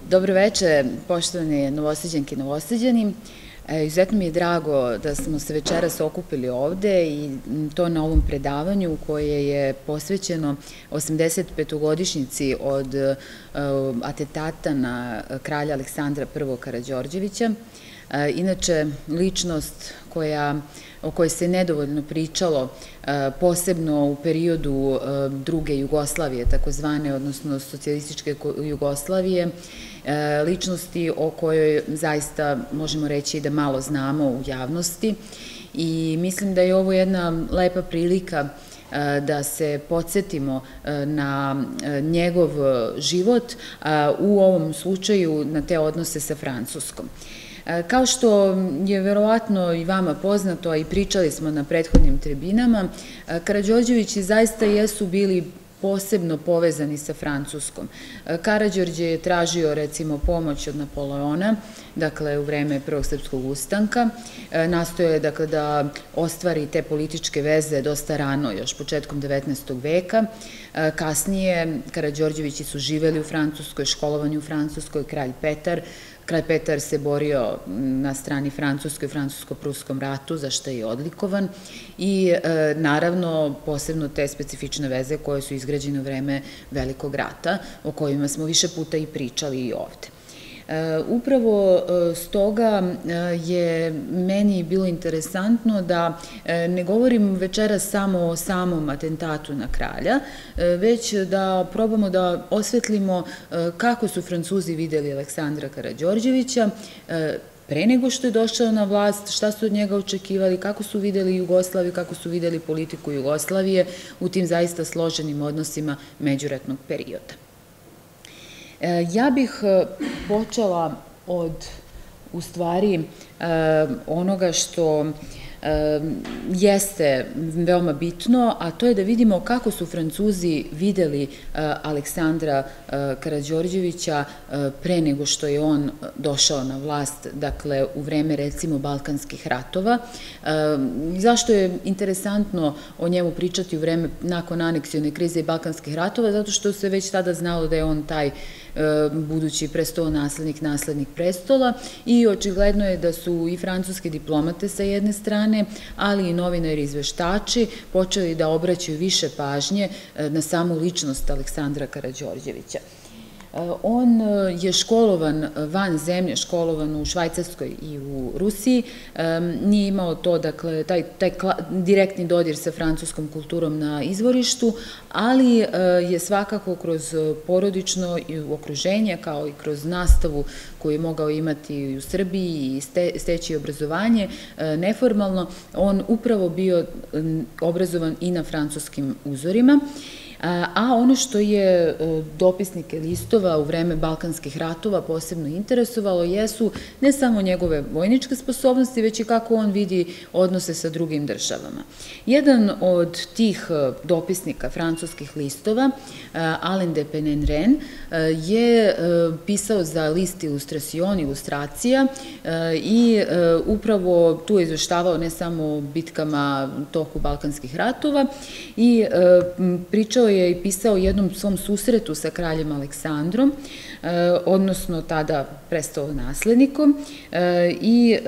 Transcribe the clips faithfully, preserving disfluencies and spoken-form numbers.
Dobro veče, poštovane Novosađanke i Novosađani. Izuzetno mi je drago da smo se večeras okupili ovde i to na ovom predavanju koje je posvećeno osamdeset petogodišnjici od atentata na kralja Aleksandra Prvog Karađorđevića. Inače, ličnost koja o kojoj se nedovoljno pričalo, posebno u periodu druge Jugoslavije, takozvane, odnosno socijalističke Jugoslavije, ličnosti o kojoj zaista možemo reći da malo znamo u javnosti i mislim da je ovo jedna lepa prilika da se podsjetimo na njegov život, u ovom slučaju na te odnose sa Francuskom. Kao što je verovatno i vama poznato, a i pričali smo na prethodnim tribinama, Karađorđevići zaista jesu bili posebno povezani sa Francuskom. Karađorđe je tražio, recimo, pomoć od Napoleona, dakle, u vreme Prvog srpskog ustanka. Nastoje je, dakle, da ostvari te političke veze dosta rano, još početkom devetnaestog veka. Kasnije, Karađorđevići su živeli u Francuskoj, školovani u Francuskoj, kralj Petar. Kralj Petar se borio na strani Francuske u Francusko-pruskom ratu, za što je odlikovan i naravno posebno te specifične veze koje su izgrađene u vreme Velikog rata, o kojima smo više puta i pričali i ovde. Upravo stoga je meni bilo interesantno da ne govorim večeras samo o samom atentatu na kralja, već da probamo da osvetlimo kako su Francuzi videli Aleksandra Karađorđevića pre nego što je došao na vlast, šta su od njega očekivali, kako su videli Jugoslaviju, kako su videli politiku Jugoslavije u tim zaista složenim odnosima međuratnog perioda. Ja bih počela od, u stvari, onoga što jeste veoma bitno, a to je da vidimo kako su Francuzi videli Aleksandra Karađorđevića pre nego što je on došao na vlast, dakle u vreme recimo Balkanskih ratova. Zašto je interesantno o njemu pričati u vreme nakon aneksione krize i Balkanskih ratova? Zato što se već tada znalo da je on taj budući prestolonaslednik, naslednik prestola i očigledno je da su i francuske diplomate sa jedne strane, ali i novinari izveštači počeli da obraćaju više pažnje na samu ličnost Aleksandra Karađorđevića. On je školovan van zemlje, školovan u Švajcarskoj i u Rusiji, nije imao to, dakle, taj, taj direktni dodir sa francuskom kulturom na izvorištu, ali je svakako kroz porodično okruženje, kao i kroz nastavu koju je mogao imati u Srbiji i steći obrazovanje neformalno, on upravo bio obrazovan i na francuskim uzorima. A ono što je dopisnike listova u vreme Balkanskih ratova posebno interesovalo jesu ne samo njegove vojničke sposobnosti, već i kako on vidi odnose sa drugim državama. Jedan od tih dopisnika francuskih listova, Alain de Penenren, je pisao za list Illustration, ilustracija i upravo tu je izveštavao ne samo o bitkama toku Balkanskih ratova i pričao je i pisao o jednom svom susretu sa kraljem Aleksandrom, odnosno tada prestolonaslednikom, i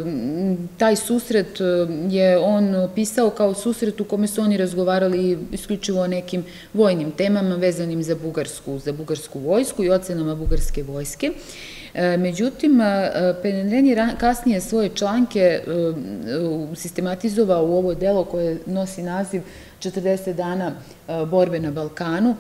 taj susret je on pisao kao susret u kome su oni razgovarali isključivo o nekim vojnim temama vezanim za Bugarsku, za bugarsku vojsku i ocenama bugarske vojske. Međutim, Penenren je kasnije svoje članke sistematizovao u ovo delo koje nosi naziv četrdeset dana borbe na Balkanu,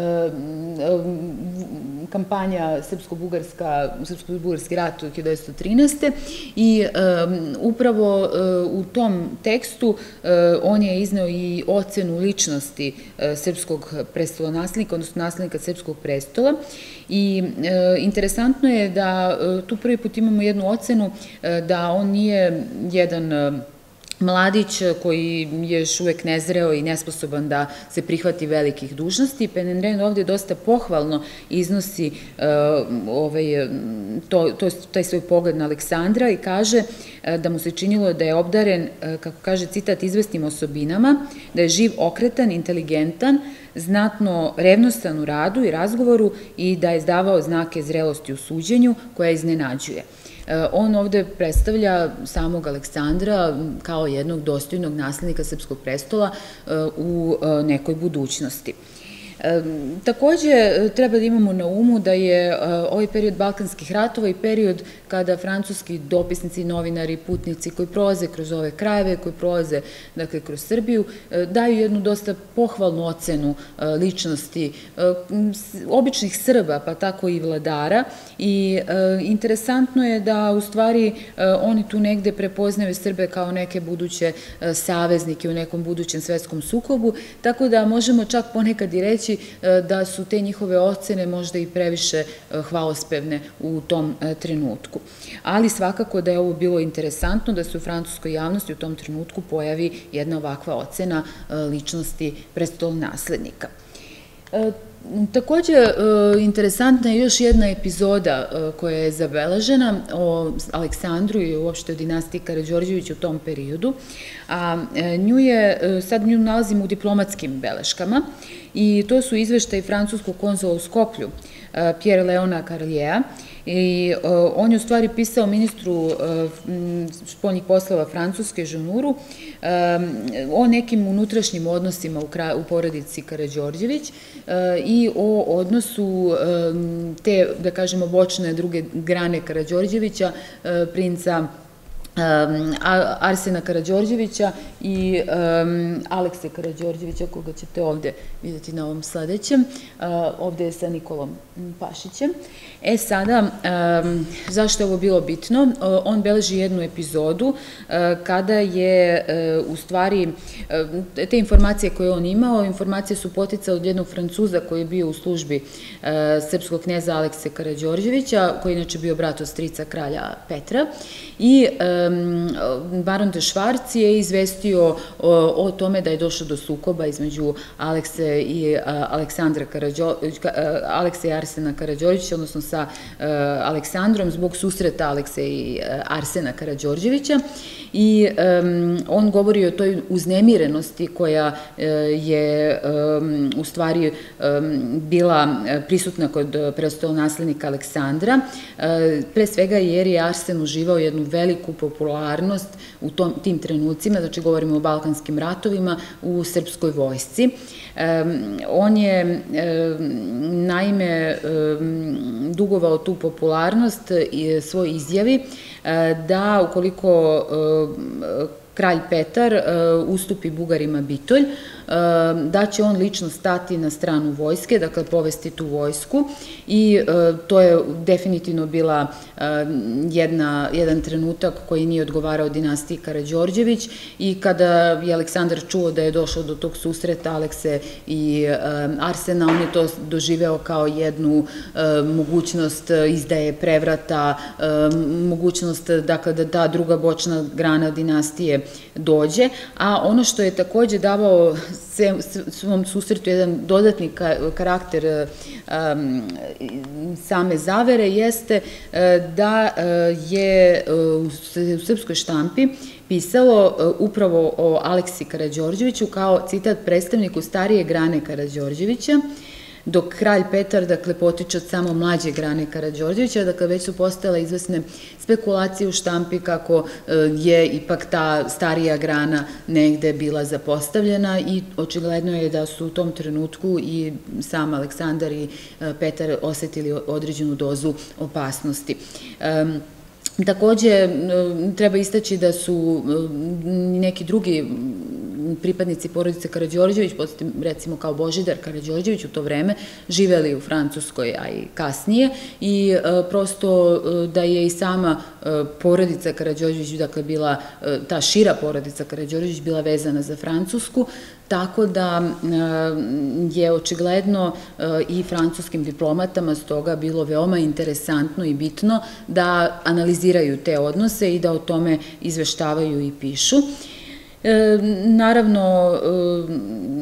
kampanja Srpsko-bugarski rat u hiljadu devetsto trinaeste. i upravo u tom tekstu on je izneo i ocenu ličnosti srpskog prestolonaslednika, odnosno naslednika srpskog prestola i interesantno je da tu prvi put imamo jednu ocenu da on nije jedan mladić koji je još uvek nezreo i nesposoban da se prihvati velikih dužnosti. Penenren ovde dosta pohvalno iznosi taj svoj pogled na Aleksandra i kaže da mu se činilo da je obdaren, kako kaže citat, izvesnim osobinama, da je živ, okretan, inteligentan, znatno revnostan u radu i razgovoru i da je izdavao znake zrelosti u suđenju koja iznenađuje. On ovde predstavlja samog Aleksandra kao jednog dostojnog naslednika srpskog prestola u nekoj budućnosti. Takođe, treba da imamo na umu da je ovaj period Balkanskih ratova i period kada francuski dopisnici, novinari, putnici koji prolaze kroz ove krajeve, koji prolaze dakle, kroz Srbiju, daju jednu dosta pohvalnu ocenu ličnosti običnih Srba, pa tako i vladara. I interesantno je da u stvari oni tu negde prepoznaju Srbe kao neke buduće saveznike u nekom budućem svetskom sukobu, tako da možemo čak ponekad i reći da su te njihove ocene možda i previše hvalospevne u tom trenutku. Ali svakako da je ovo bilo interesantno da se u francuskoj javnosti u tom trenutku pojavi jedna ovakva ocena ličnosti prestolonaslednika. Takođe, interesantna je još jedna epizoda koja je zabeležena o Aleksandru i uopšte o dinastiji Karađorđević u tom periodu, a nju je, sad nju nalazimo u diplomatskim beleškama i to su izveštaji francuskog konzula u Skoplju, Pierre Leona Carliera, i on je u stvari pisao ministru spoljnih poslova Francuske, Žonuru, o nekim unutrašnjim odnosima u porodici Karađorđević i o odnosu te, da kažemo, bočne druge grane Karađorđevića, princa Arsena Karađorđevića i Alekse Karađorđevića, koga ćete ovde vidjeti na ovom sledećem. Ovde je sa Nikolom Pašićem. E sada, zašto je ovo bilo bitno? On beleži jednu epizodu kada je u stvari, te informacije koje on imao, informacije su poticale od jednog Francuza koji je bio u službi srpskog kneza Alekse Karađorđevića, koji je inače bio brat od strica kralja Petra, i baron de Švarc je izvestio o tome da je došlo do sukoba između Alekse i Aleksandra Alekse i Arsena Karađorđevića, odnosno sa Aleksandrom zbog susreta Alekse i Arsena Karađorđevića, i on govori o toj uznemirenosti koja je u stvari bila prisutna kod prestolonaslednika Aleksandra, pre svega jer je Arsen uživao jednu veliku popularnost u tim trenucima, znači govorimo o Balkanskim ratovima, u srpskoj vojsci. On je naime dugovao tu popularnost svoj izjavi da ukoliko kralj Petar ustupi Bugarima Bitolj, da će on lično stati na stranu vojske, dakle povesti tu vojsku, i to je definitivno bila jedan trenutak koji nije odgovarao dinastiji Karađorđević, i kada je Aleksandar čuo da je došlo do tog susreta Alekse i Arsena, on je to doživeo kao jednu mogućnost izdaje, prevrata, mogućnost dakle da ta druga bočna grana dinastije dođe, a ono što je takođe davao svom susretu jedan dodatni karakter same zavere jeste da je u srpskoj štampi pisalo upravo o Aleksi Karađorđeviću kao, citat, predstavniku starije grane Karađorđevića, dok kralj Petar, dakle, potiče od samo mlađe grane Karađorđevića, dakle, već su postojale izvesne spekulacije u štampi kako je ipak ta starija grana negde bila zapostavljena, i očigledno je da su u tom trenutku i sam Aleksandar i Petar osetili određenu dozu opasnosti. Takođe, treba istaći da su neki drugi pripadnici porodice Karađorđević, recimo kao Božidar Karađorđević u to vreme, živeli u Francuskoj, a i kasnije, i prosto da je i sama porodica Karađorđević, dakle bila, ta šira porodica Karađorđević bila vezana za Francusku, tako da je očigledno i francuskim diplomatama stoga bilo veoma interesantno i bitno da analiziraju te odnose i da o tome izveštavaju i pišu. Naravno,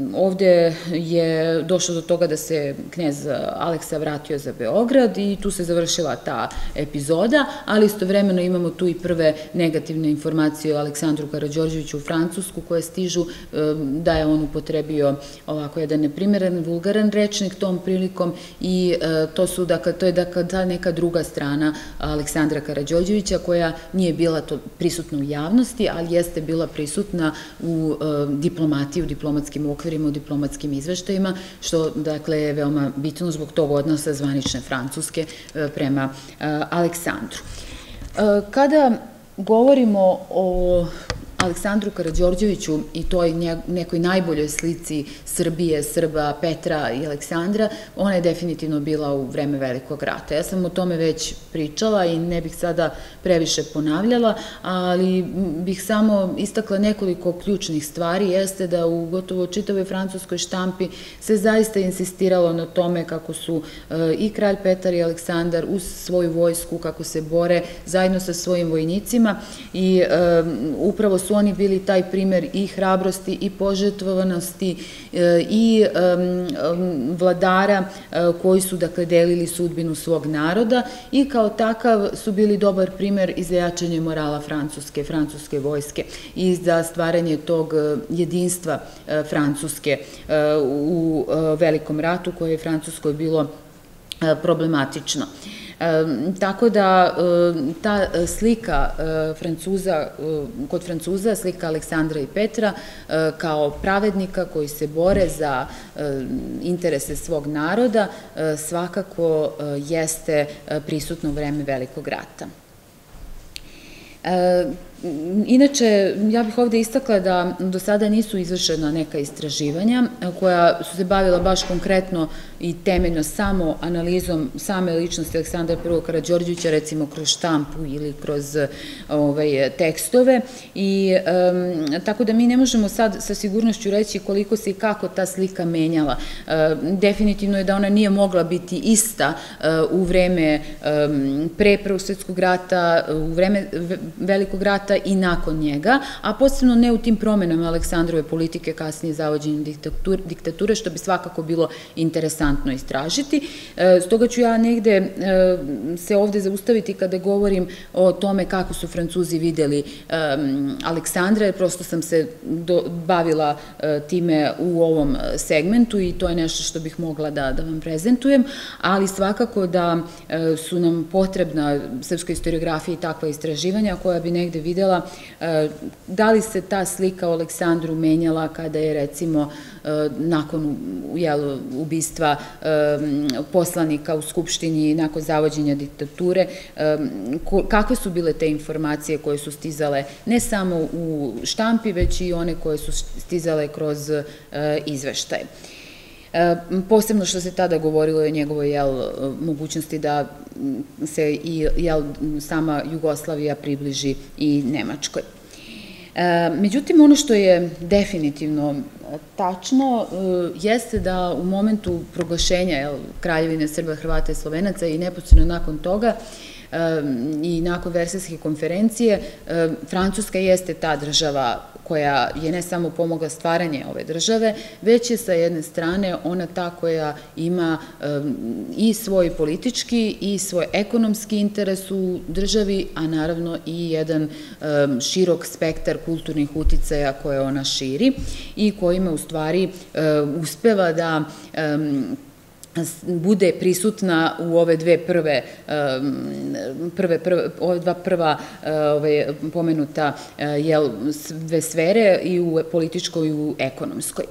ovde je došlo do toga da se knez Aleksa vratio za Beograd i tu se završila ta epizoda, ali istovremeno imamo tu i prve negativne informacije o Aleksandru Karađorđeviću u Francusku koje stižu da je on upotrebio ovako jedan neprimeren, vulgaran rečnik tom prilikom i to su, dakle, to je dakle ta neka druga strana Aleksandra Karađorđevića koja nije bila to prisutna u javnosti, ali jeste bila prisutna u diplomatiji, u diplomatskim okvirima, u diplomatskim izveštajima, što dakle je veoma bitno zbog tog odnosa zvanične Francuske prema Aleksandru. Kada govorimo o Aleksandru Karađorđeviću i toj nekoj najboljoj slici Srbije, Srba, Petra i Aleksandra, ona je definitivno bila u vreme Velikog rata. Ja sam o tome već pričala i ne bih sada previše ponavljala, ali bih samo istakla nekoliko ključnih stvari. Jeste da u gotovo čitavoj francuskoj štampi se zaista insistiralo na tome kako su i kralj Petar i Aleksandar uz svoju vojsku, kako se bore zajedno sa svojim vojnicima i upravo su oni bili taj primer i hrabrosti i požrtvovanosti i vladara koji su dakle delili sudbinu svog naroda i kao takav su bili dobar primer i za jačanje morala Francuske, francuske vojske i za stvaranje tog jedinstva Francuske u Velikom ratu koje je Francuskoj bilo problematično. Tako da ta slika Francuza, kod Francuza, slika Aleksandra i Petra kao pravednika koji se bore za interese svog naroda svakako jeste prisutno u vreme Velikog rata. Inače, ja bih ovde istakla da do sada nisu izvršena neka istraživanja koja su se bavila baš konkretno i temeljno samo analizom same ličnosti Aleksandra prvog Karađorđevića, recimo kroz štampu ili kroz tekstove. Tako da mi ne možemo sad sa sigurnošću reći koliko se i kako ta slika menjala. Definitivno je da ona nije mogla biti ista u vreme pre Prvog svetskog rata, u vreme Velikog rata i nakon njega, a posebno ne u tim promenama Aleksandrove politike, kasnije zavođenjem diktature, što bi svakako bilo interesantno istražiti. Stoga ću ja negde se ovde zaustaviti kada govorim o tome kako su Francuzi videli Aleksandra, jer prosto sam se bavila time u ovom segmentu i to je nešto što bih mogla da vam prezentujem, ali svakako da su nam potrebna srpskoj historiografiji takva istraživanja koja bi negde videla da li se ta slika o Aleksandru menjala kada je recimo nakon ubistva poslanika u Skupštini, nakon zavođenja diktature, kakve su bile te informacije koje su stizale ne samo u štampi, već i one koje su stizale kroz izveštaje. Posebno što se tada govorilo o njegovoj mogućnosti da se i sama Jugoslavija približi i Nemačkoj. Međutim, ono što je definitivno tačno jeste da u momentu proglašenja Kraljevine Srba, Hrvata i Slovenaca i neposredno nakon toga i nakon Versajske konferencije, Francuska jeste ta država koja je ne samo pomogla stvaranje ove države, već je sa jedne strane ona ta koja ima i svoj politički i svoj ekonomski interes u državi, a naravno i jedan širok spektar kulturnih uticaja koje ona širi i kojima u stvari uspeva da bude prisutna u ove dve prve, ove dva prva pomenuta dve sfere, i u političkoj i u ekonomskoj.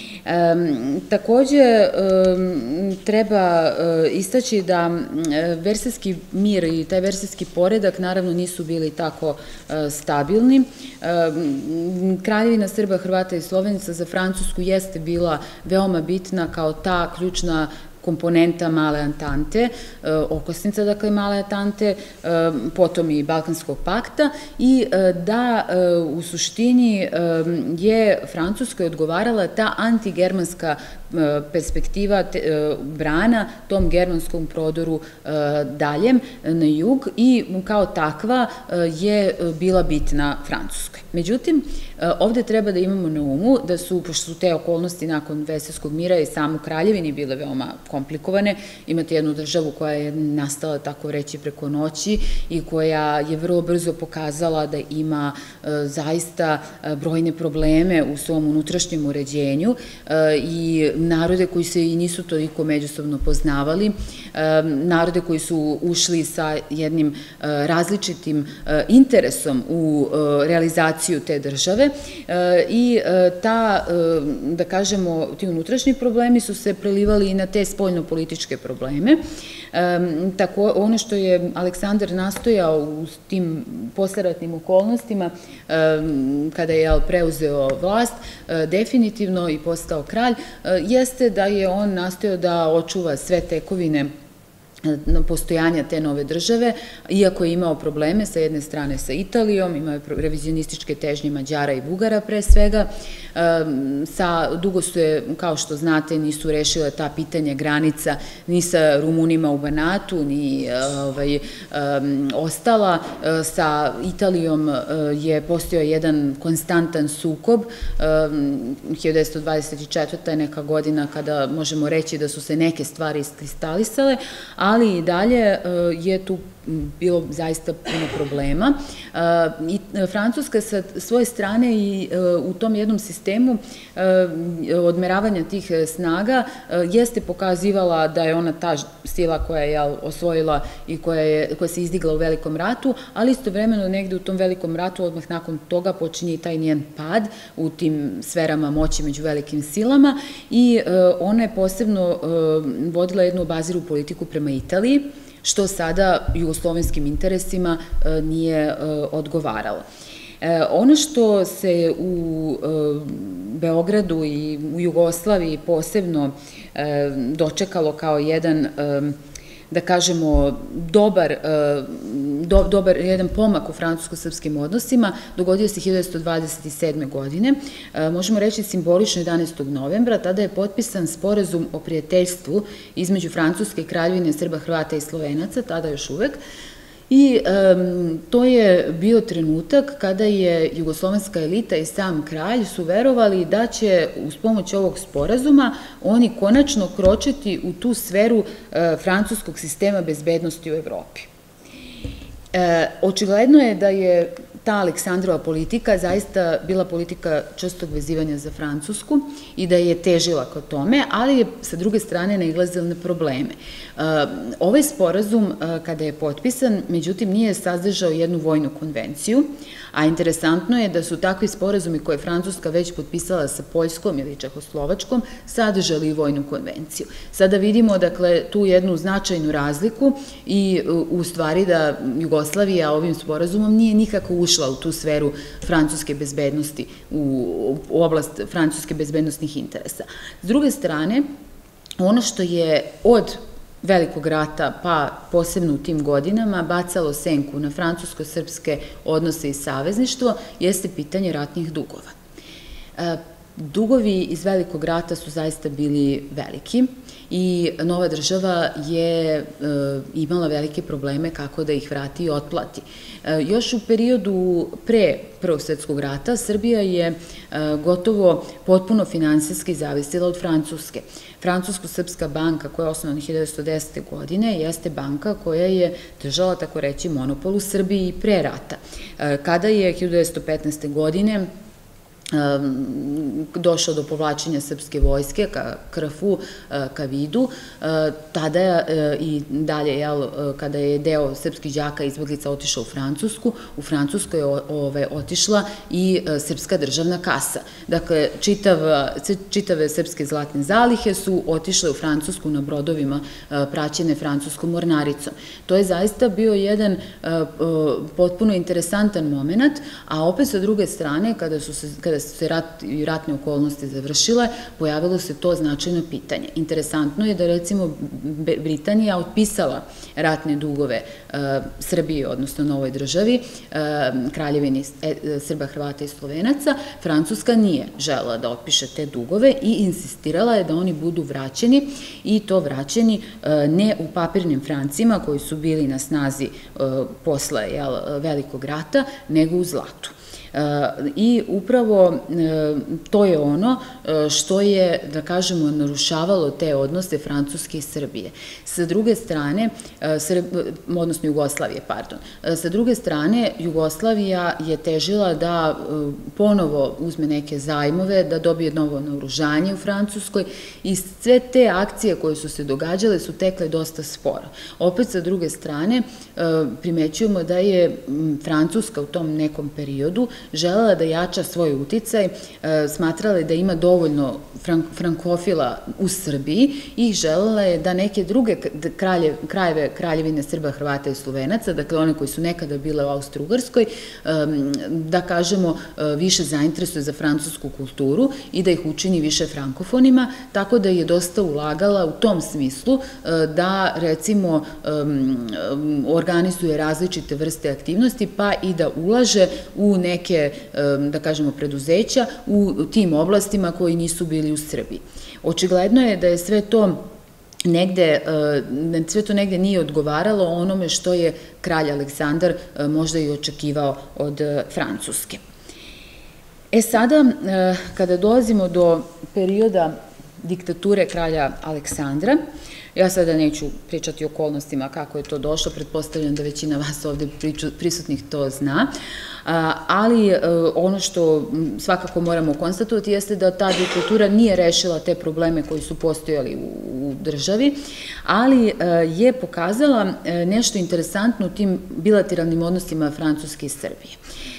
Takođe, treba istaći da Versajski mir i taj Versajski poredak naravno nisu bili tako stabilni. Kraljevina Srba, Hrvata i Slovenaca za Francusku jeste bila veoma bitna kao ta ključna komponenta Male Antante, okosnica, dakle, Male Antante, potom i Balkanskog pakta i da u suštini je Francuskoj odgovarala ta antigermanska perspektiva brana tom germanskom prodoru daljem na jug i kao takva je bila bitna Francuskoj. Međutim, ovde treba da imamo na umu da su, pošto su te okolnosti nakon Versajskog mira i samu kraljevini bile veoma komplikovane, imate jednu državu koja je nastala, tako reći, preko noći i koja je vrlo brzo pokazala da ima zaista brojne probleme u svom unutrašnjem uređenju i narode koji se i nisu toliko međusobno poznavali, narode koji su ušli sa jednim različitim interesom u realizaciju te države i ta, da kažemo, ti unutrašnji problemi su se prelivali i na te spoljno-političke probleme. Tako, ono što je Aleksandar nastojao u tim posleratnim okolnostima, kada je preuzeo vlast, definitivno i postao kralj, jeste da je on nastojao da očuva sve tekovine postojanja te nove države, iako je imao probleme sa jedne strane sa Italijom, imao je revizionističke težnje Mađara i Bugara pre svega, dugo su je, kao što znate, nisu rešile ta pitanja granica ni sa Rumunima u Banatu, ni ostala. Sa Italijom je postojao jedan konstantan sukob, hiljadu devetsto dvadeset četvrta je neka godina kada možemo reći da su se neke stvari iskristalisale, ali i dalje je tu bilo zaista puno problema. I Francuska sa svoje strane i u tom jednom sistemu odmeravanja tih snaga jeste pokazivala da je ona ta sila koja je osvojila i koja se izdigla u Velikom ratu, ali istovremeno negde u tom Velikom ratu odmah nakon toga počinje i taj njen pad u tim sferama moći među velikim silama i ona je posebno vodila jednu obaziru politiku prema Italiji, što sada jugoslovenskim interesima nije odgovaralo. Ono što se u Beogradu i u Jugoslaviji posebno dočekalo kao jedan, da kažemo, dobar, dobar jedan pomak u francusko-srpskim odnosima, dogodio se hiljadu devetsto dvadeset sedme godine, možemo reći simbolično jedanaestog novembra, tada je potpisan sporazum o prijateljstvu između Francuske i Kraljevine Srba, Hrvata i Slovenaca, tada još uvek, i to je bio trenutak kada je jugoslovenska elita i sam kralj su verovali da će uz pomoć ovog sporazuma oni konačno kročiti u tu sferu francuskog sistema bezbednosti u Evropi. Očigledno je da je ta Aleksandrova politika zaista bila politika čvrstog vezivanja za Francusku i da je težila ka tome, ali je sa druge strane nailazila na probleme. Ovaj sporazum, kada je potpisan, međutim nije sadržao jednu vojnu konvenciju, a interesantno je da su takvi sporazumi koje je Francuska već potpisala sa Poljskom ili Čehoslovačkom sadržali i vojnu konvenciju. Sada vidimo, dakle, tu jednu značajnu razliku i u stvari da Jugoslavija ovim sporazumom nije nikako ušla u tu sferu francuske bezbednosti, u oblast francuske bezbednostnih interesa. S druge strane, ono što je od Velikog rata, pa posebno u tim godinama, bacalo senku na francusko-srpske odnose i savezništvo, jeste pitanje ratnih dugova. Dugovi iz Velikog rata su zaista bili veliki i nova država je imala velike probleme kako da ih vrati i otplati. Još u periodu pre Prvog svetskog rata Srbija je gotovo potpuno finansijski zavisila od Francuske. Francusko-srpska banka, koja je osnovana hiljadu devetsto desete godine, jeste banka koja je držala, tako reći, monopol u Srbiji i pre rata. Kada je hiljadu devetsto petnaeste godine došlo do povlačenja srpske vojske ka Krfu, ka Vidu, tada i dalje, kada je deo srpskih đaka izbeglica otišao u Francusku, u Francusku je otišla i srpska državna kasa. Dakle, čitave srpske zlatne zalihe su otišle u Francusku na brodovima praćene francuskom mornaricom. To je zaista bio jedan potpuno interesantan moment, a opet sa druge strane, kada kada su se ratne okolnosti završile, pojavilo se to značajno pitanje. Interesantno je da recimo Britanija otpisala ratne dugove Srbiji, odnosno novoj državi, Kraljevini Srba, Hrvata i Slovenaca. Francuska nije želela da otpiše te dugove i insistirala je da oni budu vraćeni, i to vraćeni ne u papirnim francima koji su bili na snazi posle Velikog rata, nego u zlatu. I upravo to je ono što je, da kažemo, narušavalo te odnose Francuske i Srbije. Sa druge strane, odnosno Jugoslavije, pardon, sa druge strane, Jugoslavija je težila da ponovo uzme neke zajmove, da dobije novo naoružanje u Francuskoj, i sve te akcije koje su se događale su tekle dosta sporo. Opet, sa druge strane, primećujemo da je Francuska u tom nekom periodu želela da jača svoj uticaj, smatrala je da ima dovoljno frankofila u Srbiji i želela je da neke druge krajeve Kraljevine Srba, Hrvata i Slovenaca, dakle one koji su nekada bile u Austro-Ugarskoj, da kažemo, više zainteresuje za francusku kulturu i da ih učini više frankofonima, tako da je dosta ulagala u tom smislu da, recimo, organizuje različite vrste aktivnosti, pa i da ulaže u neke, da kažemo, preduzeća u tim oblastima koji nisu bili u Srbiji. Očigledno je da je sve to negde, sve to negde nije odgovaralo onome što je kralj Aleksandar možda i očekivao od Francuske. E sada, kada dolazimo do perioda diktature kralja Aleksandra, ja sada neću pričati o okolnostima kako je to došlo, pretpostavljam da većina vas ovde prisutnih to zna, ali ono što svakako moramo konstatovati jeste da ta diktatura nije rešila te probleme koji su postojali u državi, ali je pokazala nešto interesantno u tim bilateralnim odnosima Francuske i Srbije.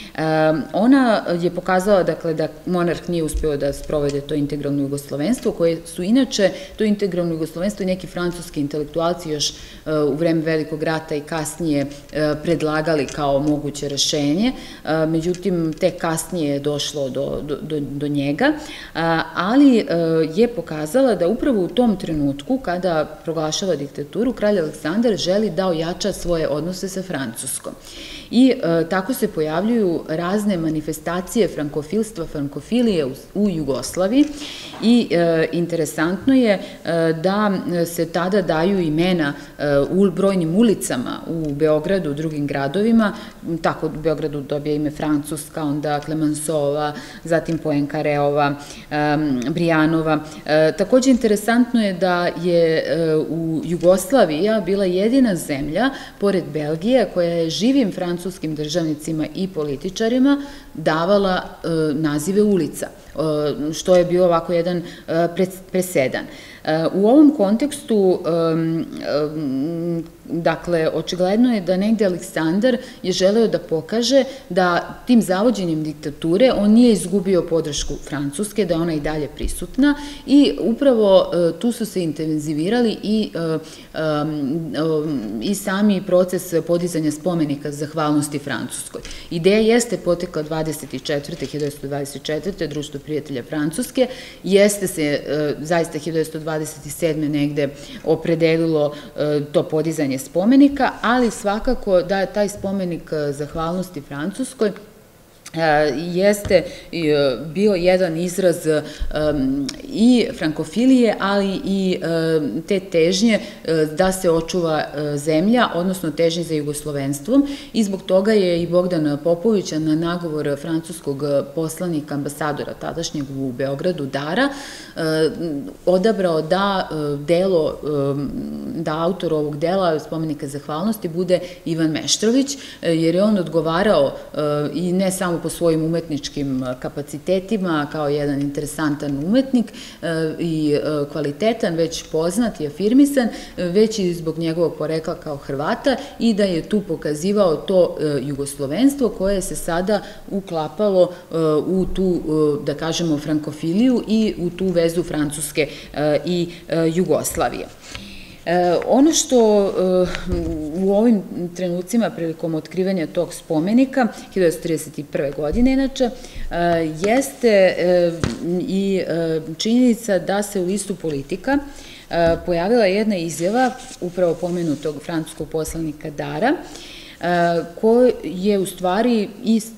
Ona je pokazala, dakle, da monarh nije uspeo da sprovede to integralno jugoslovenstvo, koje su inače to integralno jugoslovenstvo i neki francuski intelektualci još u vreme Velikog rata i kasnije predlagali kao moguće rešenje, međutim, tek kasnije je došlo do njega, ali je pokazala da upravo u tom trenutku, kada proglašava diktaturu, kralj Aleksandar želi da ojača svoje odnose sa Francuskom. I tako se pojavljuju razne manifestacije frankofilstva, frankofilije u Jugoslaviji, i interesantno je da se tada daju imena u brojnim ulicama u Beogradu, u drugim gradovima, tako u Beogradu dobija ime Francuska, onda Clemenceauva, zatim Poincareova, Brijanova. Takođe interesantno je da je u Jugoslavija bila jedina zemlja, pored Belgije, koja je živim francuskim državnicima i političarima davala nazive ulica, što je bio ovako jedan presedan. U ovom kontekstu, dakle, očigledno je da negde Aleksandar je želeo da pokaže da tim zavođenjem diktature on nije izgubio podršku Francuske, da je ona i dalje prisutna, i upravo tu su se intenzivirali i sami proces podizanja spomenika zahvalnosti Francuskoj. Ideja jeste potekla dvadeset četvrte dvadeset četvrte Društvo prijatelja Francuske, jeste se zaista hiljadu dvadeset sedme negde opredelilo to podizanje spomenika, ali svakako da je taj spomenik zahvalnosti Francuskoj jeste bio jedan izraz i frankofilije, ali i te težnje da se očuva zemlja, odnosno težnje za jugoslovenstvom, i zbog toga je i Bogdan Popović na nagovor francuskog poslanika, ambasadora tadašnjeg u Beogradu, Dara, odabrao da delo, da autor ovog dela spomenika zahvalnosti bude Ivan Meštrović, jer je on odgovarao i ne samo po svojim umetničkim kapacitetima, kao jedan interesantan umetnik i kvalitetan, već poznat i afirmisan, već i zbog njegovog porekla kao Hrvata, i da je tu pokazivao to jugoslovenstvo koje se sada uklapalo u tu, da kažemo, frankofiliju i u tu vezu Francuske i Jugoslavije. Ono što u ovim trenucima prilikom otkrivanja tog spomenika, hiljadu devetsto trideset prve. godine inače, jeste i činjenica da se u listu Politika pojavila jedna izjava upravo pomenutog francuskog poslanika Dara, koji je u stvari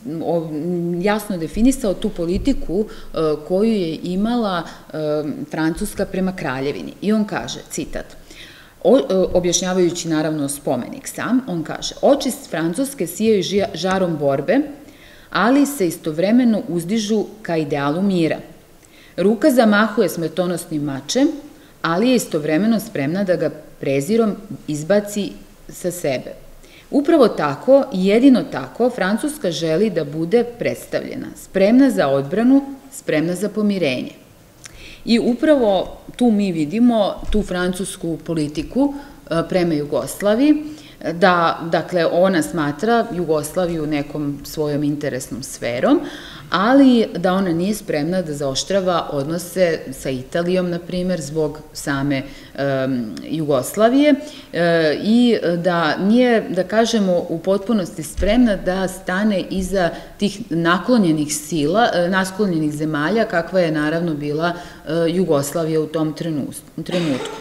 jasno definisao tu politiku koju je imala Francuska prema kraljevini. I on kaže, citat, objašnjavajući naravno spomenik sam, on kaže: oči Francuske sijaju žarom borbe, ali se istovremeno uzdižu ka idealu mira. Ruka zamahuje smrtonosnim mačem, ali je istovremeno spremna da ga prezirom izbaci sa sebe. Upravo tako i jedino tako Francuska želi da bude predstavljena, spremna za odbranu, spremna za pomirenje. I upravo tu mi vidimo tu francusku politiku prema Jugoslaviji, da, dakle, ona smatra Jugoslaviju nekom svojom interesnom sferom, ali da ona nije spremna da zaoštrava odnose sa Italijom, na primjer, zbog same Jugoslavije i da nije, da kažemo, u potpunosti spremna da stane iza tih naklonjenih sila, naklonjenih zemalja, kakva je naravno bila Jugoslavija u tom trenutku.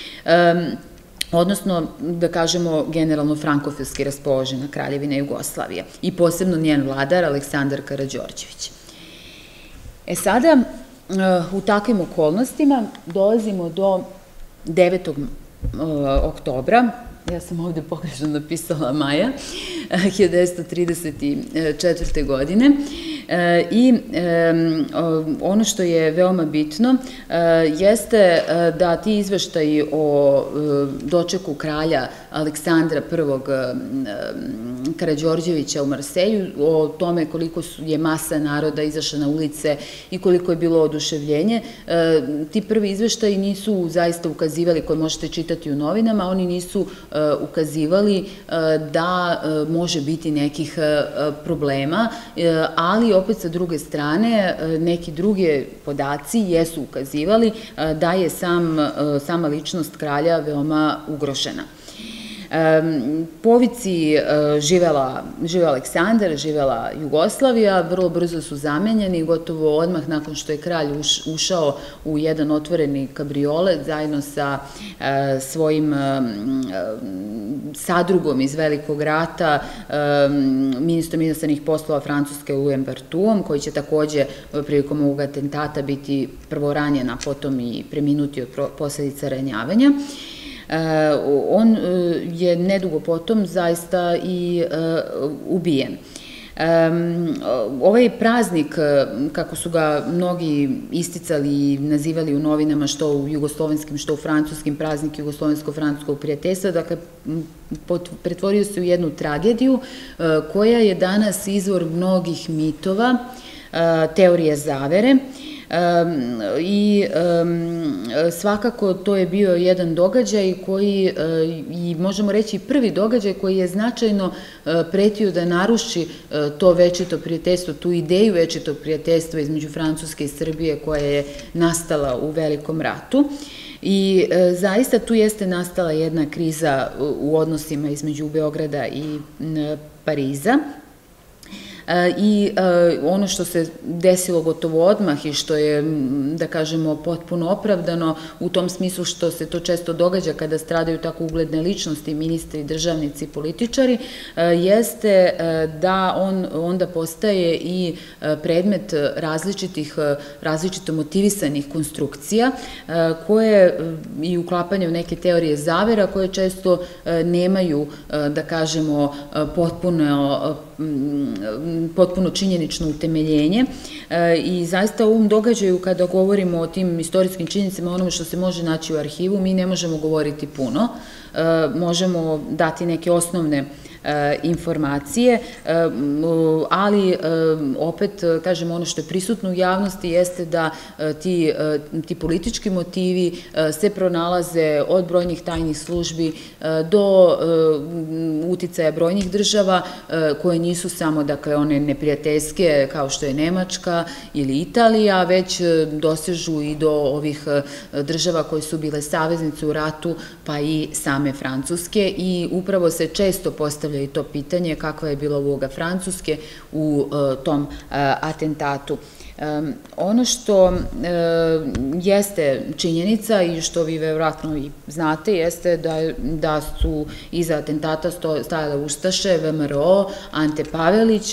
Odnosno, da kažemo, generalno frankofilski raspoložena Kraljevina Jugoslavije i posebno njen vladar Aleksandar Karađorđević. E sada, u takvim okolnostima dolazimo do devetog oktobra, ja sam ovde pogrešno napisala maja, hiljadu devetsto trideset četvrte. godine, i ono što je veoma bitno jeste da ti izveštaji o dočeku kralja Aleksandra prvog. Karađorđevića u Marselju, o tome koliko je masa naroda izašla na ulice i koliko je bilo oduševljenje. Ti prvi izveštaji nisu zaista ukazivali, koje možete čitati u novinama, oni nisu ukazivali da može biti nekih problema, ali opet sa druge strane neki drugi podaci jesu ukazivali da je sama ličnost kralja veoma ugrožena. Povici živela Aleksandar, živela Jugoslavija, vrlo brzo su zamenjeni, gotovo odmah nakon što je kralj ušao u jedan otvoreni kabriolet zajedno sa svojim sadrugom iz Velikog rata, ministrom inostranih poslova Francuske Louis Barthouom, koji će takođe prilikom ovog atentata biti prvo ranjen, a potom i preminuti od posledica ranjavanja. On je nedugo potom zaista i ubijen. Ovaj praznik, kako su ga mnogi isticali i nazivali u novinama, što u jugoslovenskim, što u francuskim, praznik jugoslovensko-francuskog prijateljstva, dakle, pretvorio se u jednu tragediju koja je danas izvor mnogih mitova, teorije zavere, i svakako to je bio jedan događaj koji, i možemo reći prvi događaj koji je značajno pretio da naruši to večito prijateljstvo, tu ideju večitog prijateljstva između Francuske i Srbije koja je nastala u Velikom ratu. I zaista tu jeste nastala jedna kriza u odnosima između Beograda i Pariza. I ono što se desilo gotovo odmah i što je, da kažemo, potpuno opravdano u tom smislu što se to često događa kada stradaju tako ugledne ličnosti, ministri, državnici, političari, jeste da on onda postaje i predmet različitih, različito motivisanih konstrukcija koje i uklapanje u neke teorije zavera koje često nemaju, da kažemo, potpuno potpuno činjenično utemeljenje i zaista u ovom događaju kada govorimo o tim istorijskim činjenicama, onome što se može naći u arhivu, mi ne možemo govoriti puno, možemo dati neke osnovne informacije, ali opet, kažem, ono što je prisutno u javnosti jeste da ti, ti politički motivi se pronalaze od brojnih tajnih službi do uticaja brojnih država koje nisu samo, dakle, one neprijateljske kao što je Nemačka ili Italija, već dosežu i do ovih država koje su bile saveznice u ratu, pa i same Francuske, i upravo se često postavlja i to pitanje kakva je bila uloga Francuske u tom atentatu. Ono što jeste činjenica i što vi verovatno i znate jeste da su iza atentata stajale ustaše, V M R O, Ante Pavelić.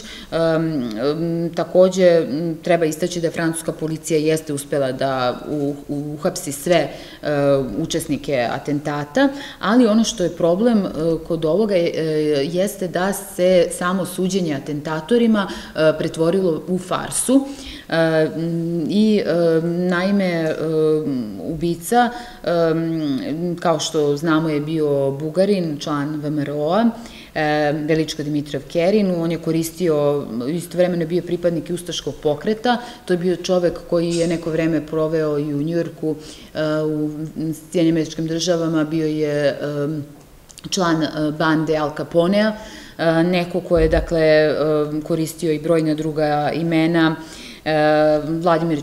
Takođe, treba istaći da francuska policija jeste uspela da uhapsi sve učesnike atentata, ali ono što je problem kod ovoga jeste da se samo suđenje atentatorima pretvorilo u farsu. I naime, ubica, kao što znamo, je bio Bugarin, član V M R O-a, Veličko Dimitrov Kerin. On je koristio, istovremeno je bio pripadnik ustaškog pokreta. To je bio čovek koji je neko vreme proveo i u Njujorku, u Sjedinjenim Američkim Državama, bio je član bande Al Caponea, neko ko je, dakle, koristio i brojna druga imena. Vladimir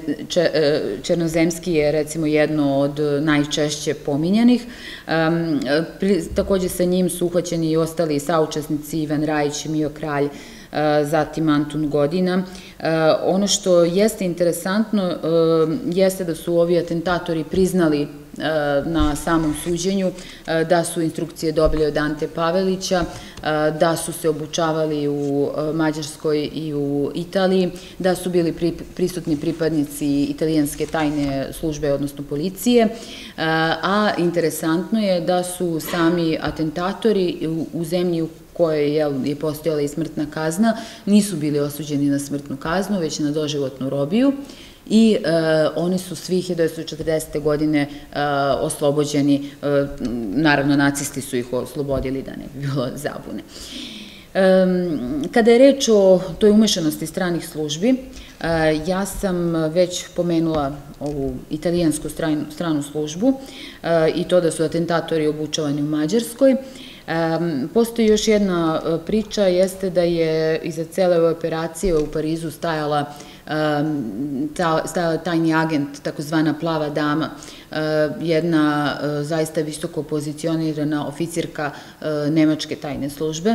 Černozemski je, recimo, jedno od najčešće pominjanih. Takođe sa njim su uhvaćeni i ostali saučesnici Ivan Rajić, Mio Kralj, zatim Antun Godina. Ono što jeste interesantno jeste da su ovi atentatori priznali na samom suđenju da su instrukcije dobili od Ante Pavelića, da su se obučavali u Mađarskoj i u Italiji, da su bili prisutni pripadnici italijanske tajne službe, odnosno policije, a interesantno je da su sami atentatori u zemlji u koje je postojala i smrtna kazna, nisu bili osuđeni na smrtnu kaznu, već na doživotnu robiju, i oni su svi hiljadu devetsto četrdesete godine oslobođeni. Naravno, nacisti su ih oslobodili, da ne bi bilo zabune. Kada je reč o toj umešanosti stranih službi, ja sam već pomenula ovu italijansku stranu službu i to da su atentatori obučavani u Mađarskoj. Postoji još jedna priča, jeste da je iza cele ove operacije u Parizu stajala stajala tajni agent, takozvana Plava dama, jedna zaista visoko pozicionirana oficirka nemačke tajne službe.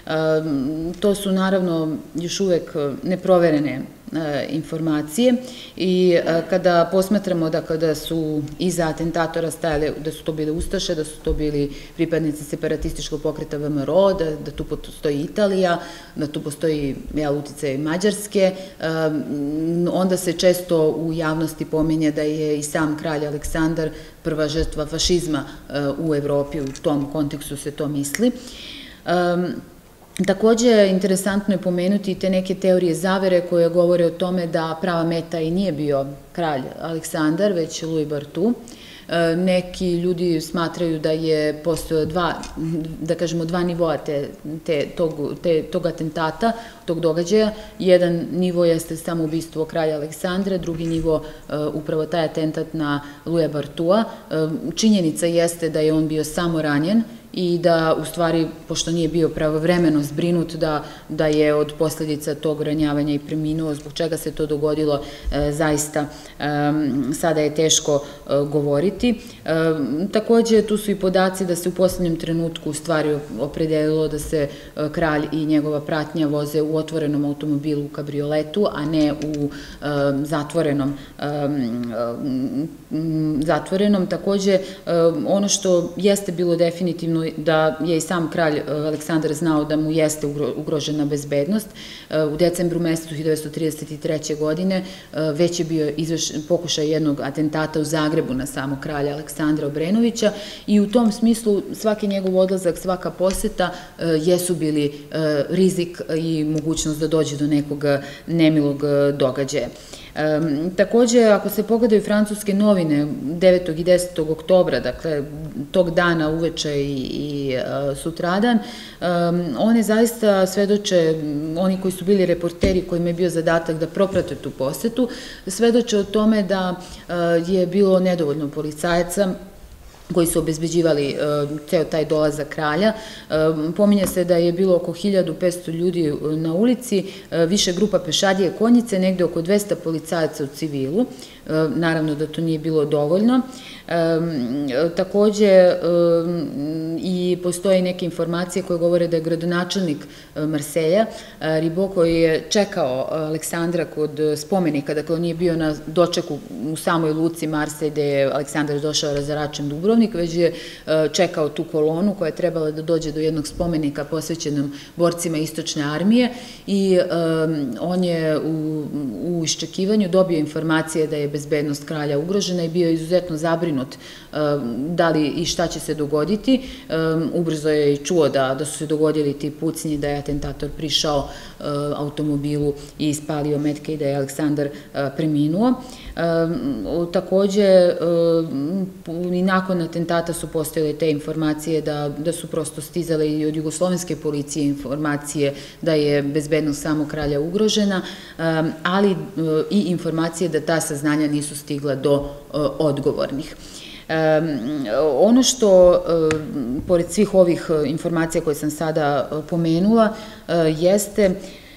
To su naravno još uvek neproverene informacije i kada posmatramo da kada su iza atentatora stajale, da su to bile ustaše, da su to bili pripadnici separatističkog pokreta V M R O, da tu postoji Italija, da tu postoji uticaj Mađarske, onda se često u javnosti pominje da je i sam kralj Aleksandar prva žrtva fašizma u Evropi, u tom kontekstu se to misli. Takođe, interesantno je pomenuti te neke teorije zavere koje govore o tome da prava meta i nije bio kralj Aleksandar, već Louis Barthou. Neki ljudi smatraju da je postojao dva, da kažemo, dva nivoa tog atentata, tog događaja. Jedan nivo jeste samo ubistvo kralja Aleksandra, drugi nivo upravo taj atentat na Louisa Barthoua. Činjenica jeste da je on bio samo ranjen i da, u stvari, pošto nije bio pravovremeno zbrinut, da je od posljedica tog ranjavanja i preminuo. Zbog čega se to dogodilo, zaista sada je teško govoriti. Takođe, tu su i podaci da se u poslednjem trenutku u stvari opredelilo da se kralj i njegova pratnja voze u otvorenom automobilu u kabrioletu, a ne u zatvorenom. zatvorenom. Takođe, ono što jeste bilo definitivno da je i sam kralj Aleksandar znao da mu jeste ugrožena bezbednost. U decembru mesecu hiljadu devetsto trideset treće. godine već je bio pokušaj jednog atentata u Zagrebu na samog kralja Aleksandra Obrenovića i u tom smislu svaki njegov odlazak, svaka poseta jesu bili rizik i mogućnost da dođe do nekog nemilog događaja. Takođe, ako se pogledaju francuske novine devetog i desetog oktobra, dakle, tog dana uveče i sutradan, one zaista svedoče, oni koji su bili reporteri kojima je bio zadatak da proprate tu posetu, svedoče o tome da je bilo nedovoljno policajaca koji su obezbeđivali ceo taj dolazak kralja. Pominje se da je bilo oko hiljadu petsto ljudi na ulici, više grupa pešadije konjice, negde oko dvesta policajaca u civilu. Naravno da to nije bilo dovoljno. Takođe, i postoje neke informacije koje govore da je gradonačelnik Marselja, Ribo, koji je čekao Aleksandra kod spomenika, dakle on nije bio na dočeku u samoj luci Marsej gde je Aleksandar došao razaračen Dubrovnik, već je čekao tu kolonu koja je trebala da dođe do jednog spomenika posvećenom borcima Istočne armije i on je u iščekivanju dobio informacije da je bezbednost kralja ugrožena i bio je izuzetno zabrinut da li i šta će se dogoditi. Ubrzo je i čuo da su se dogodili ti pucnji, da je atentator prišao automobilu i ispalio metke i da je Aleksandar preminuo. Takođe, i nakon atentata su postojale te informacije da su prosto stizale i od jugoslovenske policije informacije da je bezbednost samog kralja ugrožena, ali i informacije da ta saznanja nisu stigla do odgovornih. Ono što, pored svih ovih informacija koje sam sada pomenula, jeste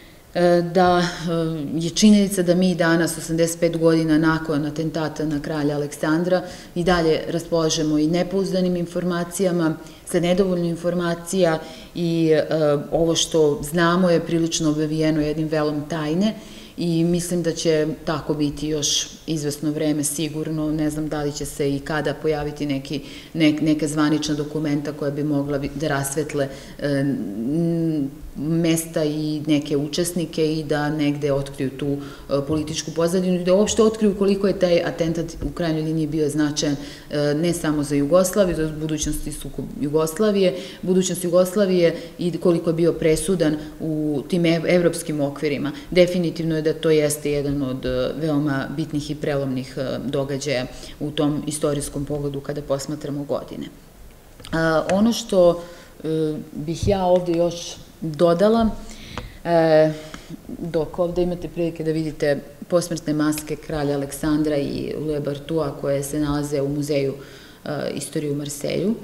da je činjenica da mi danas, osamdeset pet godina nakon atentata na kralja Aleksandra, i dalje raspolažemo i nepouzdanim informacijama, sa nedovoljno informacija i ovo što znamo je prilično obavijeno jednim velom tajne i mislim da će tako biti još izvesno vreme sigurno. Ne znam da li će se i kada pojaviti neka zvanična dokumenta koja bi mogla da rasvetle mesta i neke učesnike i da negde otkriju tu političku pozadinu i da uopšte otkriju koliko je taj atentat u krajnjoj liniji bio značajan ne samo za Jugoslaviju, za budućnost Jugoslavije, budućnost Jugoslavije i koliko je bio presudan u tim evropskim okvirima. Definitivno je da to jeste jedan od veoma bitnih i prelomnih događaja u tom istorijskom pogledu kada posmatramo godine. Ono što bih ja ovde još dodala, dok ovde imate prilike da vidite posmrtne maske kralja Aleksandra i Louis Barthua koje se nalaze u Muzeju istorije u Marselju,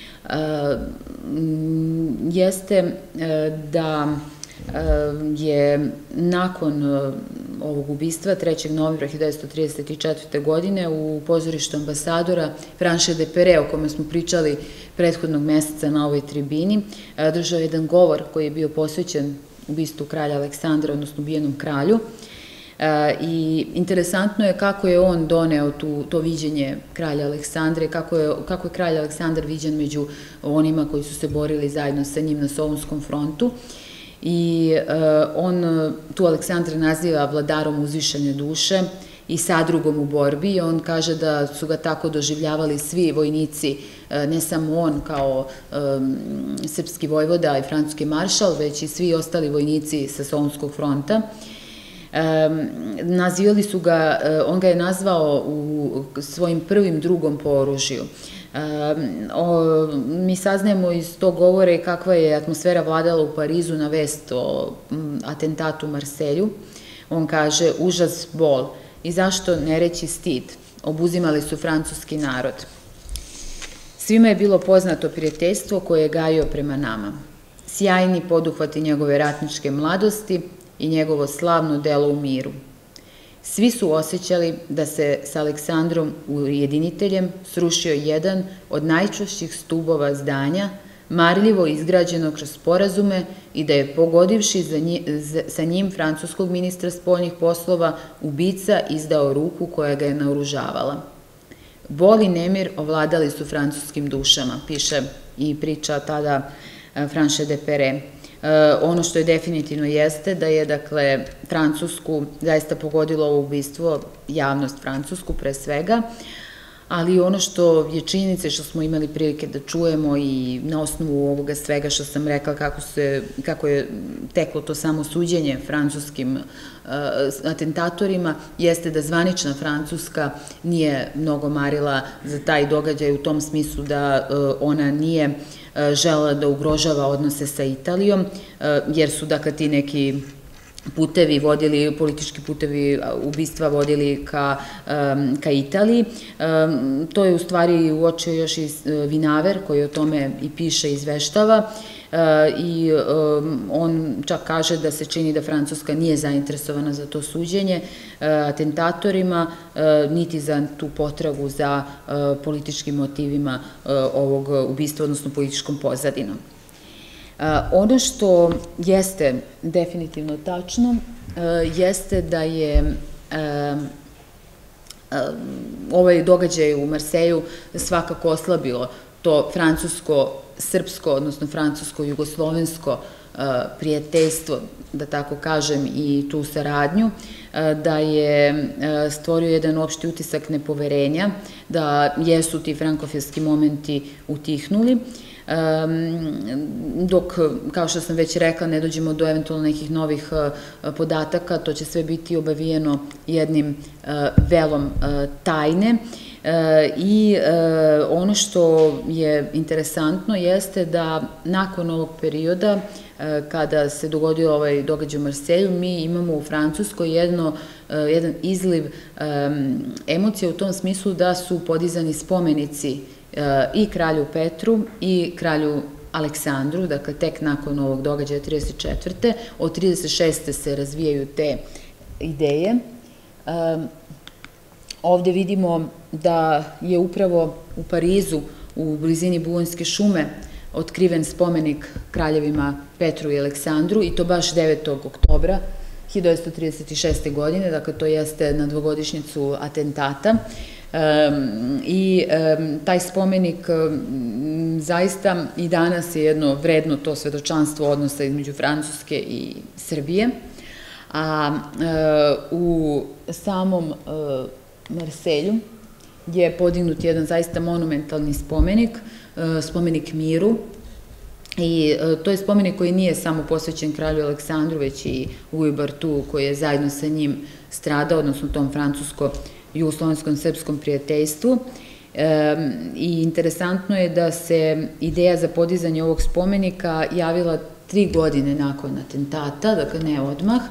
jeste da je nakon ovog ubistva trećeg novembra hiljadu devetsto trideset četvrte. godine u pozorištu Ambasadora Franše de Pere, o kome smo pričali prethodnog meseca na ovoj tribini, držao jedan govor koji je bio posvećen ubistvu kralja Aleksandra, odnosno ubijenom kralju. I interesantno je kako je on doneo to viđenje kralja Aleksandra i kako je kralj Aleksandar viđen među onima koji su se borili zajedno sa njim na Solunskom frontu. I on tu Aleksandra naziva vladarom uzvišene duše i sadrugom u borbi i on kaže da su ga tako doživljavali svi vojnici, ne samo on kao srpski vojvoda i francuski maršal, već i svi ostali vojnici sa Solunskog fronta. Nazivali su ga, on ga je nazvao u svojim prvim drugom po oružju. Mi saznajemo iz tog govore kakva je atmosfera vladala u Parizu na vest o atentatu u Marselju. On kaže užas, bol i zašto ne reći stid. Obuzimali su francuski narod. Svima je bilo poznato prijateljstvo koje je gajio prema nama. Sjajni poduhvati njegove ratničke mladosti i njegovo slavno delo u miru. Svi su osjećali da se sa Aleksandrom ujediniteljem srušio jedan od najčvršćih stubova zdanja, marljivo izgrađeno kroz sporazume i da je pogodivši sa njim francuskog ministra spoljnih poslova ubica izdao ruku koja ga je naoružavala. Bol i nemir ovladali su francuskim dušama, piše i priča tada Franše de Pere. Ono što je definitivno jeste da je, dakle, Francusku zaista pogodilo ovo ubistvo, javnost francusku pre svega, ali ono što je činjenica, što smo imali prilike da čujemo i na osnovu ovoga svega što sam rekla kako je teklo to samo suđenje francuskim atentatorima, jeste da zvanična Francuska nije mnogo marila za taj događaj u tom smislu da ona nije želela da ugrožava odnose sa Italijom, jer su dakle ti neki putevi vodili, politički putevi ubistva vodili ka Italiji. To je u stvari uočio još i Vinaver koji o tome i piše i izveštava i on čak kaže da se čini da Francuska nije zainteresovana za to suđenje atentatorima, niti za tu potragu za političkim motivima ovog ubistva, odnosno političkom pozadinom. Ono što jeste definitivno tačno jeste da je ovaj događaj u Marseju svakako oslabilo to francusko-srpsko, odnosno francusko-jugoslovensko prijateljstvo, da tako kažem, i tu saradnju, da je stvorio jedan opšti utisak nepoverenja, da jesu ti frankofilski momenti utihnuli, dok, kao što sam već rekla, ne dođemo do eventualno nekih novih podataka, to će sve biti obavijeno jednim velom tajne. I ono što je interesantno jeste da nakon ovog perioda, kada se dogodio ovaj događaj u Marseju, mi imamo u Francuskoj jedan izliv emocija u tom smislu da su podizani spomenici i kralju Petru i kralju Aleksandru, dakle tek nakon ovog događaja trideset četvrte Od trideset šeste se razvijaju te ideje. Ovde vidimo da je upravo u Parizu, u blizini Bulonjske šume, otkriven spomenik kraljevima Petru i Aleksandru, i to baš devetog oktobra hiljadu devetsto trideset šeste. godine, dakle to jeste na dvogodišnjicu atentata. I taj spomenik zaista i danas je jedno vredno to svedočanstvo odnosa između Francuske i Srbije, a u samom Marselju je podignut jedan zaista monumentalni spomenik, spomenik miru, i to je spomenik koji nije samo posvećen kralju Aleksandru, već i Louis Barthou koji je zajedno sa njim stradao, odnosno tom francusko-jugoslovenskom srpskom prijateljstvu. I interesantno je da se ideja za podizanje ovog spomenika javila tri godine nakon atentata, dakle ne odmah,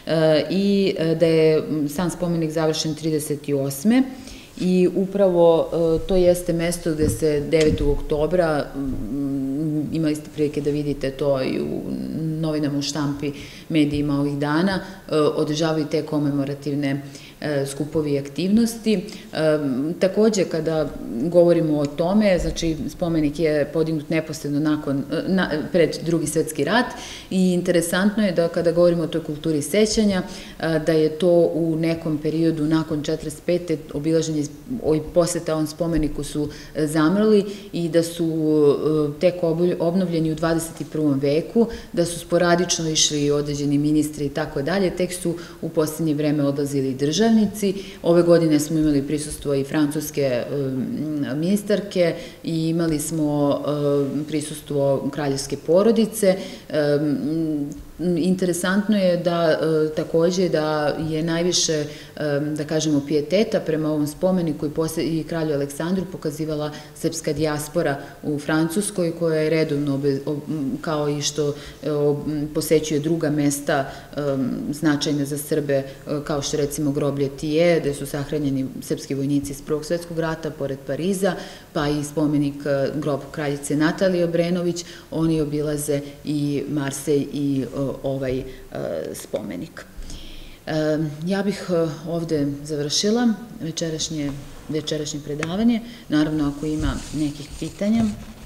i da je sam spomenik završen trideset osme i upravo to jeste mesto gde se devetog oktobra, imali ste prilike da vidite to i u novinama, u štampi, medijima ovih dana, održavaju te komemorativne skupovi i aktivnosti. Takođe, kada govorimo o tome, znači spomenik je podignut neposredno nakon, pred Drugi svetski rat, i interesantno je da kada govorimo o toj kulturi sećanja, da je to u nekom periodu nakon četrdeset pete obilaženje i poseta ovom spomeniku su zamrli i da su tek obnovljeni u dvadeset prvom veku, da su sporadično išli određeni ministri i tako dalje, tek su u poslednje vreme odlazili državnici. Ove godine smo imali prisustvo i francuske ministarke i imali smo prisustvo kraljevske porodice. Interesantno je da takođe da je najviše, da kažemo, pijeteta prema ovom spomeniku i kralju Aleksandru pokazivala srpska dijaspora u Francuskoj, koja je redovno, kao i što posećuje druga mesta značajne za Srbe, kao što recimo groblje Tije, gde su sahranjeni srpski vojnici iz Prvog svetskog rata, pored Pariza, pa i spomenik grob kraljice Natalije Obrenović, oni obilaze i Marsej i ovaj spomenik. Ja bih ovde završila večerašnje predavanje. Naravno, ako ima nekih pitanja.